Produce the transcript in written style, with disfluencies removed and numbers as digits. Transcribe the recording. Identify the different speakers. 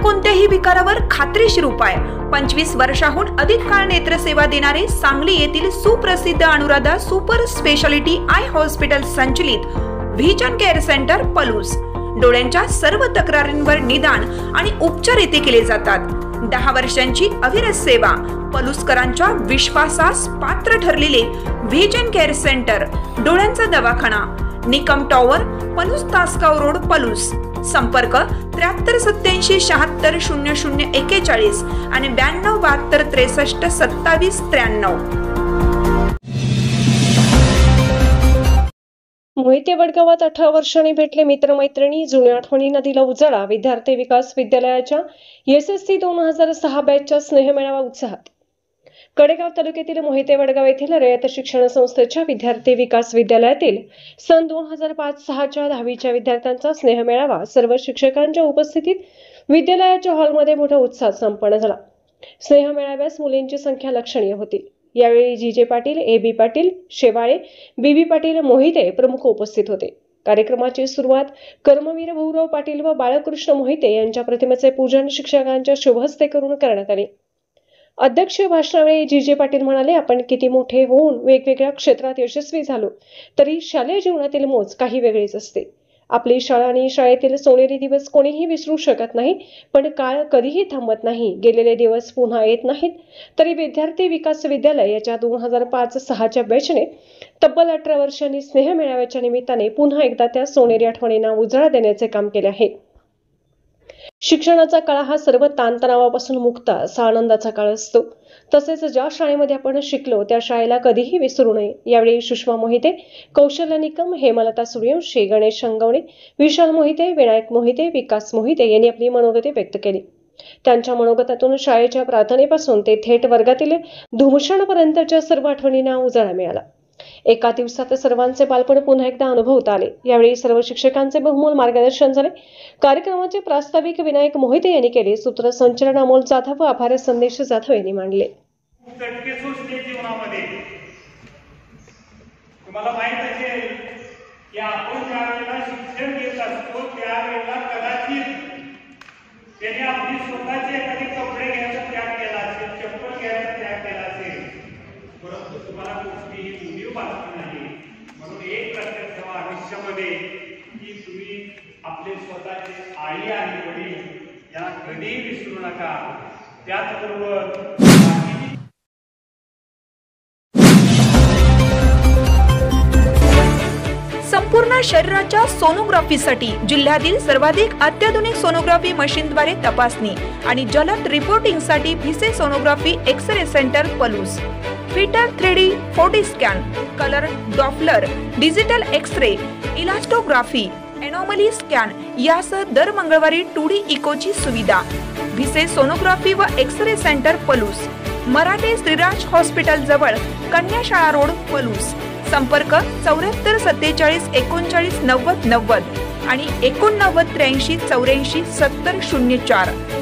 Speaker 1: कोणत्याही विकारावर खात्रीशीर उपाय। 25 वर्षाहून अधिक काळ नेत्रसेवा देणारे सांगली येथील सुप्रसिद्ध Anuradha super speciality eye hospital संचलित व्हिजन केअर सेंटर पलूस। डोळ्यांच्या सर्व तक्रारींवर निदान आणि उपचार येथे केले जातात। 10 वर्षांची अविरत सेवा। पलूसकरांच्या विश्वासास पात्र ठरलेले व्हिजन केअर सेंटर, डोळ्यांचा दवाखाना, निकम टॉवर, पलूस तासगाव रोड, पलूस। संपर्क 73 87 76 00 41 आणि 92 72 63 27 93।
Speaker 2: मोहिते वडगावात 18 वर्षांनी भेटले मित्रमैत्रिणी, जुन्या आठवणींना दिला उजाळा। विद्यार्थी विकास विद्यालयाच्या SSC 2006 बॅचच्या स्नेहमेळावा उत्साहात। कडेगाव तालुक्यातील मोहिते वडगाव येथील रयत शिक्षण संस्थेच्या विद्यार्थी विकास विद्यालयातील सन 2005-06च्या 10वीच्या विद्यार्थ्यांचा स्नेहमेळावा सर्व शिक्षकांच्या उपस्थितीत विद्यालयाच्या हॉलमध्ये मोठ्या उत्साहात संपन्न झाला। स्नेहमेळाव्यास मुलींची संख्या लक्षणीय होती। यावेळी जीजे पाटील, AB पाटील, शेवाळे, BB पाटील, मोहिते प्रमुख उपस्थित होते। कार्यक्रमाची सुरुवात कर्मवीर भाऊराव पाटील व बाळकृष्ण मोहिते यांच्या प्रतिमेचे पूजन शिक्षकांच्या शुभहस्ते करून करण्यात आले। अध्यक्ष भाषणावेळी जीजे पाटील म्हणाले, आपण किती मोठे होऊन वेगवेगळ्या क्षेत्रात यशस्वी झालो तरी शालेय जीवनातील मोज काही वेगळीच असते। आपली शाळा आणि शाळेतील सोनेरी दिवस कोणीही विसरू शकत नाही, पण काळ कधीही थांबत नाही। गेलेले दिवस पुन्हा येत नाहीत तरी विद्यार्थी विकास विद्यालय याच्या 2005-06च्या बॅचने तब्बल 18 वर्षांनी स्नेह मेळाव्याच्या निमित्ताने पुन्हा एकदा त्या सोनेरी आठवणींना उजाळा देण्याचे काम केले आहे। शिक्षणाचा काळ हा सर्व ताणतणावापासून मुक्त असा आनंदाचा काळ असतो। तसेच ज्या शाळेमध्ये आपण शिकलो त्या शाळेला कधीही विसरू नये। यावेळी सुषमा मोहिते, कौशल्य निकम, हेमलता सूर्यवंशी, गणेश शंगवणे, विशाल मोहिते, विनायक मोहिते, विकास मोहिते यांनी आपली मनोगते व्यक्त केली। त्यांच्या मनोगतातून शाळेच्या प्रार्थनेपासून ते थेट वर्गातील धुमशानपर्यंतच्या सर्व आठवणींना उजाळा मिळाला। एका दिवसात सर्वांचे बालपण पुन्हा एकदा अनुभवता आले। यावेळी सर्व शिक्षकांचे बहुमोल मार्गदर्शन झाले। कार्यक्रमाचे प्रास्ताविक विनायक मोहिते यांनी केले। सूत्रसंचालन अमोल जाधव व आभार संदेश जाधव यांनी मांडले।
Speaker 3: तुम्हाला माहित असेल की आपण ज्यावेळेला शिक्षण घेत असतो त्यावेळेला कदाचित त्याने आपली स्वतःची एखादी कपडे घ्यायचा त्याग केला असेल, चप्पल घ्यायचा त्याग केला असेल, परंतु तुम्हाला गोष्टी ही उणीव बाकी नाही। म्हणून एक लक्षात ठेवा आयुष्यामध्ये की तुम्ही आपले स्वतःचे आई आणि वडील या कधीही विसरू नका। त्याचबरोबर
Speaker 1: संपूर्ण शरीराच्या सोनोग्राफीसाठी जिल्ह्यातील सर्वाधिक अत्याधुनिक सोनोग्राफी मशीनद्वारे तपासणी आणि जलद रिपोर्टिंगसाठी Bhise sonography X-ray centre Palus. फिटर 3D 4D scan, colour doppler, digital X-ray, elastography, anomaly scan यासह दर मंगळवारी 2D इकोची सुविधा। भिसे सोनोग्राफी व X-ray centre Palus, Marathe Shriraj hospital जवळ, कन्याशाळा रोड, पलूस। संपर्क 74 47 39 90 90 आणि 89 83 84 70 04।